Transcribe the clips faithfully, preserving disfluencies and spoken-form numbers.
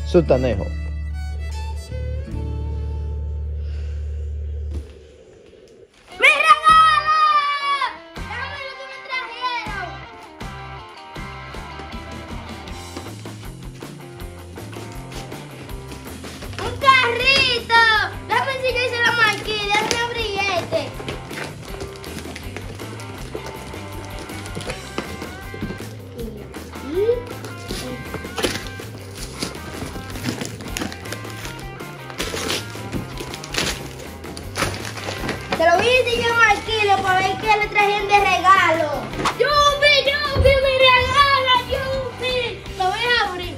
Sutanejo. Te lo voy a enseñar a Marquilio para ver qué le trajeron de regalo. ¡Yupi, Yupi, mi regalo, Yupi! Lo voy a abrir.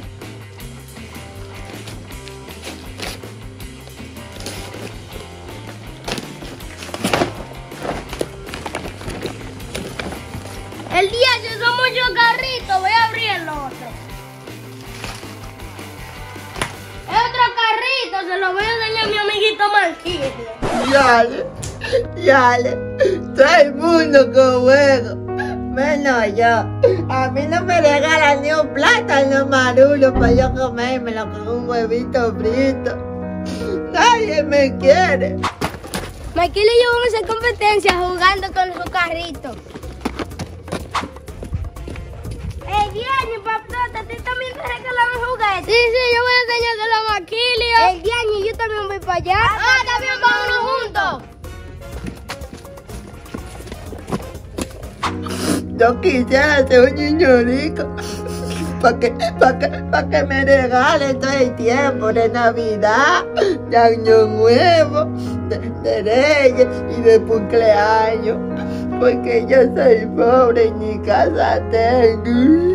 El día se son muchos carritos, voy a abrir el otro. Es otro carrito, se lo voy a enseñar a mi amiguito Marquilio. Yale, yale, todo el mundo con juego, menos yo. A mí no me regalan ni un plátano marulo para yo comérmelo con un huevito frito. Nadie me quiere. Marquilio y yo vamos a hacer competencia jugando con su carrito. ¡Ey, Diagne, papá! ¿A ti también te regalaron juguetes? Sí, sí, yo voy a enseñárselo a Marquilio. ¡Ey, Diagne, yo también voy para allá! ¡Ah, también vámonos juntos! Yo quisiera ser un niño rico para que, pa que, pa que me regalen todo el tiempo de Navidad, de Año Nuevo, de, de Reyes y de cumpleaños. Porque yo soy pobre y ni casa tengo.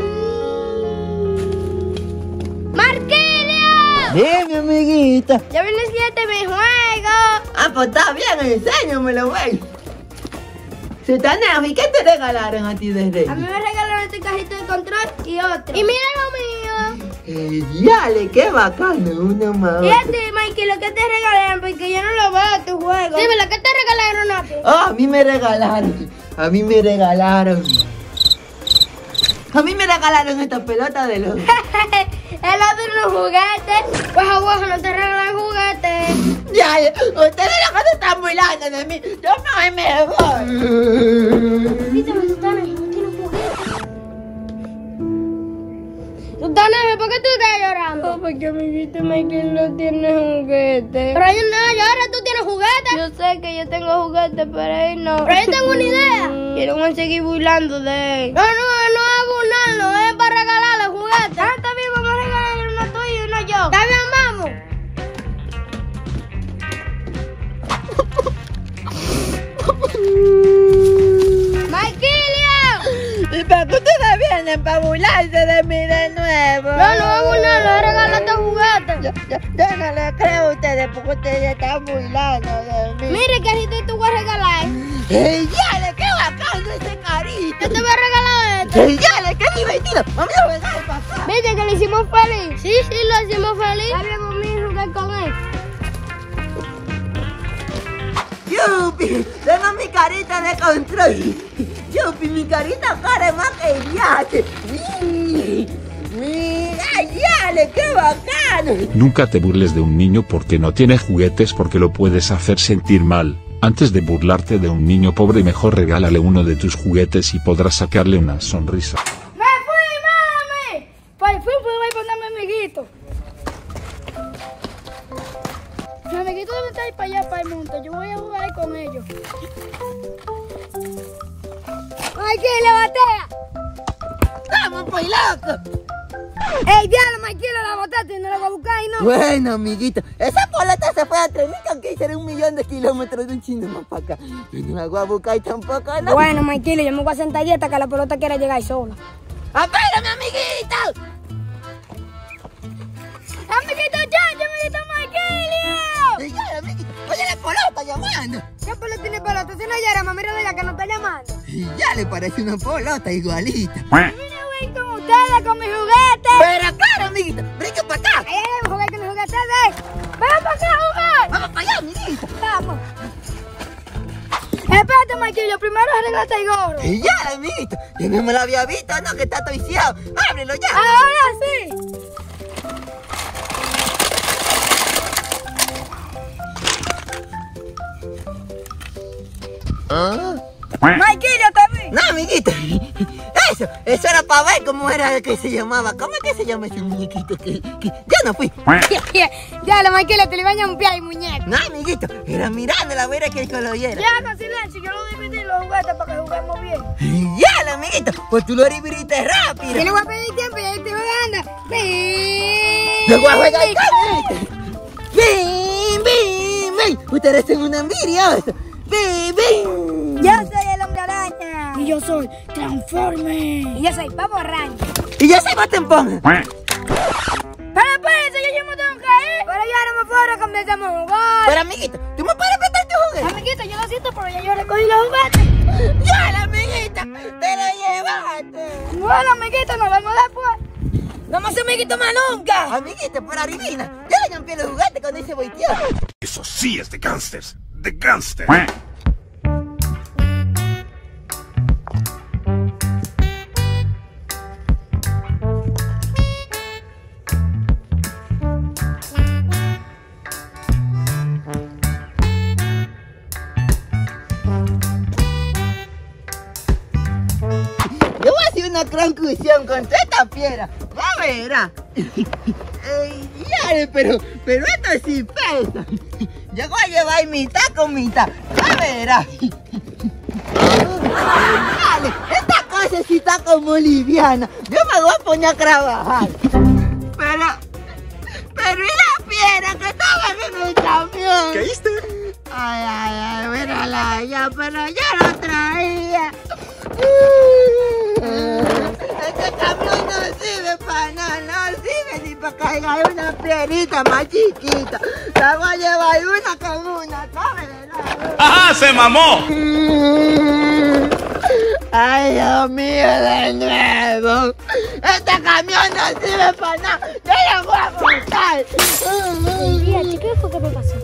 ¡Marquilio! Dime, amiguita. Ya viene el siguiente mi juego. Ah, pues está bien, enséñamelo, güey. Sutanejo, ¿y qué te regalaron a ti de Reyes? A mí me regalaron este cajito de control y otro. Y mira lo mío. Eh, yale, qué bacano, uno más. Y a ti, Marquilio, ¿qué te regalaron? Porque yo no lo veo tu juego. Dímelo, ¿qué te regalaron a ti? Oh, a mí me regalaron. A mí me regalaron. A mí me regalaron esta pelota de los. El otro unos juguetes. Pues abajo no te regalan juguetes. Ya, ustedes lo que se están burlando de mí. Yo no me voy. Vítame, Sutanejo, no tiene juguetes. Sutanejo, ¿por qué tú estás llorando? Oh, porque amiguito Michael no tiene juguete. Pero yo no, y ahora tú tienes juguetes. Yo sé que yo tengo juguete, pero él no. Pero yo tengo una idea. Quiero me seguir burlando de él. No, no, no es burlarlo, es para regalarle juguetes. Ah, está bien, vamos a regalarle uno tuyo y uno yo. Está bien, vamos. ¡Marquilio! ¿Y para qué ustedes vienen? ¿Para burlarse de mí de nuevo? No, no es burlarlo, es regalarte juguetes. Yo, yo, yo no le creo a ustedes porque ustedes están burlando de mí. Mire, carrito, y tú vas a regalar. ¡Ey, yale, qué bacano ese carito! Yo te voy a regalar esto. ¡Ey, yale, qué divertido! ¡Vamos a jugar, papá! ¿Viste que le hicimos feliz? Sí, sí, lo hicimos feliz. Está bien, vamos a jugar con él. ¡Yupi! ¡Tengo mi carita de control! ¡Yupi, mi carita corre más que el yate! ¡Mira, yale, qué bacano! Nunca te burles de un niño porque no tiene juguetes porque lo puedes hacer sentir mal. Antes de burlarte de un niño pobre, mejor regálale uno de tus juguetes y podrás sacarle una sonrisa. ¡Me fui, mami! Pues fui, pues voy a ponerme amiguito. Mi amiguito debe estar ahí para allá, para el monte. Yo voy a jugar con ellos. ¡Marquilio, batea! ¡Vamos, pues, loco! ¡Ey, diablo, Marquilio, la botaste y no la voy a buscar y no! Bueno, amiguito, esa pelota se fue a Tremica, aunque hiciera un millón de kilómetros de un chino más para acá. Yo no la voy a buscar tampoco, ¿no? Bueno, Marquilio, yo me voy a sentar ahí hasta que la pelota quiera llegar sola. ¡Espérame, amiguito! ¡Amiguito, chacho, amiguito Marquilio! Y ya, amiguito, oye, la pelota llamando. ¿Qué pelota tiene pelota? Si no llora, mami, mira de ella que no está llamando. Y ya le parece una pelota igualita. Mira, voy con ustedes, con mis juguetes. Pero claro, amiguito, brinca para acá. Ahí hay un juguete con los juguetes de él. ¡Ven para acá a jugar! Vamos para allá, amiguito. Vamos. Espérate, Marquilio, primero arreglate el gorro. Y ya, amiguito, yo no me lo había visto, no, que está toiciado. Ábrelo ya. Ahora sí. ¿Ah? Maikillo también. No, amiguito. Eso, eso era para ver cómo era que se llamaba. ¿Cómo es que se llama ese muñequito? Que, que ya no fui. Ya, la Maikillo te le baña un pie al muñeco. No, amiguito, era mirando la vera que el color era. Ya, con silencio, yo lo dividí los juguetes para que juguemos bien. Ya, la amiguito, pues tú lo dividiste rápido. Yo le voy a pedir tiempo y ahí te voy jugando. ¡Ven! ¡Yo voy a jugar con ¡Ven, ven, ven! Ustedes son una envidiosa. ¡Ven, ven! Yo soy el hombre araña. Y yo soy Transformer. Y yo soy Papo Araña. Y yo soy Batempón. Pero espérense, yo ya me tengo que ir. Pero ya no me puedo cambiar de jugar. Pero amiguito, ¿tú me puedes prestar tu juguete? Amiguita, yo lo siento, pero ya yo recogí los juguetes. ¡Ya, la amiguita! ¡Te lo llevaste! Bueno, amiguita, nos vemos después. No más amiguito más nunca. Amiguita, pero adivina, yo le cambié los juguetes cuando hice volteó. Eso sí es de gangsters. De gangsters. Yo voy a hacer una conclusión con toda esta piedra. Ya verá. Ey, ya, pero, pero esto sí pesa. Yo voy a llevar mitad con mitad. Ya verá. Dale, esta cosa sí está como liviana. Yo me voy a poner a trabajar. Pero, pero ¿y la piedra que estaba en el camión? ¿Qué hiciste? Ay, ay, ay, mírala ya, pero yo lo traía. Este camión no sirve para nada, no sirve ni para cargar una piedrita más chiquita. La voy a llevar una con una, ¿sabes? ¡Ajá, se mamó! Ay, Dios mío, de nuevo. Este camión no sirve para nada. Yo lo voy a montar. Mira, chica, ¿qué fue que me pasó?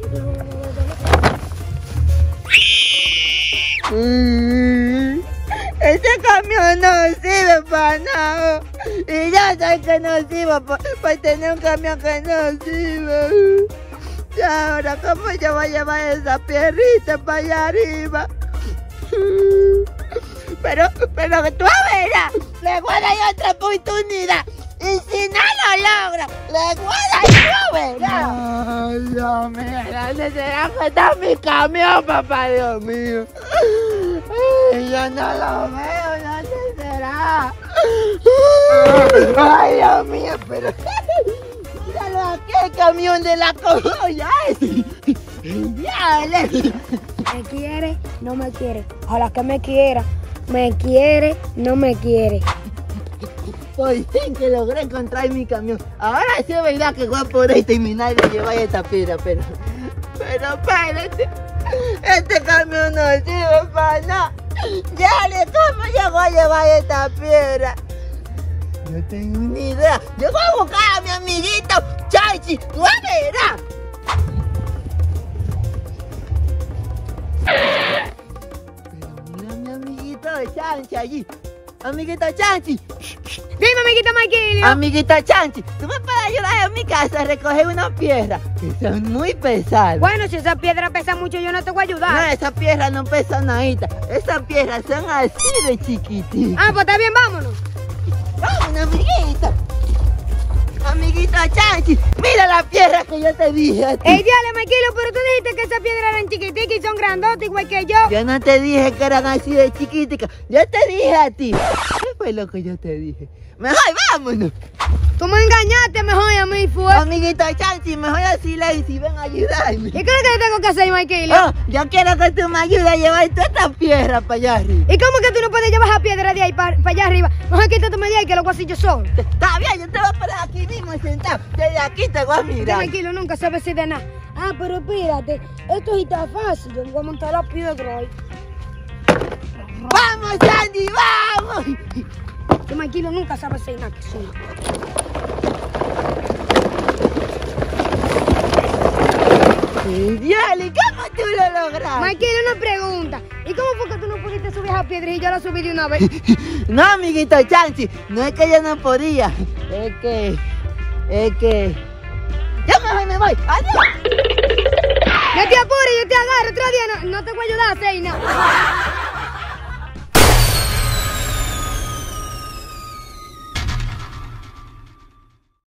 Mm, Este camión no sirve para nada. Y ya sé que no sirve para tener un camión que no sirve. Y ahora, ¿cómo yo voy a llevar esa pierrita para allá arriba? Pero, pero tú verás, le voy a dar otra oportunidad. Y si no lo logra, le voy a dar, tú verás. Ay, Dios mío, ¿dónde será que está mi camión, papá, Dios mío? Ay, yo no lo veo, ¿dónde será? Ay, Dios mío, pero... Míralo aquí, el camión de la cojoya ese. Dale. Me quiere, no me quiere. Ojalá que me quiera. Me quiere, no me quiere. Por fin que logré encontrar mi camión. Ahora sí es verdad que voy a poder terminar de llevar esta piedra, pero... Pero espérate. Este camión no sirve para nada. Dale, ¿cómo yo voy a llevar esta piedra? No tengo ni idea. Yo voy a buscar a mi amiguito Chachi. ¡Tú verás! Pero mira a mi amiguito Chanchi allí. Amiguito Chanchi. Dime, amiguito Maikillo. Amiguito Chanchi, ¿tú me puedes ayudar en mi casa a recoger una piedra? Que son muy pesadas. Bueno, si esa piedra pesa mucho, yo no te voy a ayudar. No, esas piedras no pesan nadita. Esas piedras son así de chiquititas. Ah, pues está bien, vámonos. ¡Vámonos, amiguito! Amiguito Chanchi, mira la piedra que yo te dije a ti. Ey, dale, Maikillo, pero tú dijiste que esas piedras eran chiquiticas y son grandotas igual que yo. Yo no te dije que eran así de chiquiticas. Yo te dije a ti. ¿Qué fue lo que yo te dije? Mejor vámonos. Tú me engañaste mejor a mí, fue. Amiguito Chanchi, mejor así Lazy, ven a ayudarme. ¿Y qué es lo que yo tengo que hacer, Maikillo? Oh, yo quiero que tú me ayudes a llevar toda esta piedra para allá arriba. ¿Y cómo que tú no puedes llevar esa piedra de ahí para allá arriba? Mejor quítate de ahí que lo voy a hacer yo solo. Está bien, yo te voy a parar aquí mismo sentado. Desde aquí te voy a mirar. Tranquilo, nunca sabes si de nada. Ah, pero espérate, esto sí está fácil. Yo voy a montar la piedra ahí. ¡Vamos, Sandy, vamos! Que Maikillo nunca sabe hacer nada que solo. Diale, ¿cómo tú lo lograste? Maikillo, una pregunta. ¿Y cómo fue que tú no pudiste subir esa piedra y yo la subí de una vez? No, amiguito Chanchi, no es que yo no podía. Es que... Es que... ¡Ya mejor me voy! ¡Adiós! No te apures, yo te agarro. Otro día no, no te voy a ayudar. hacer nada.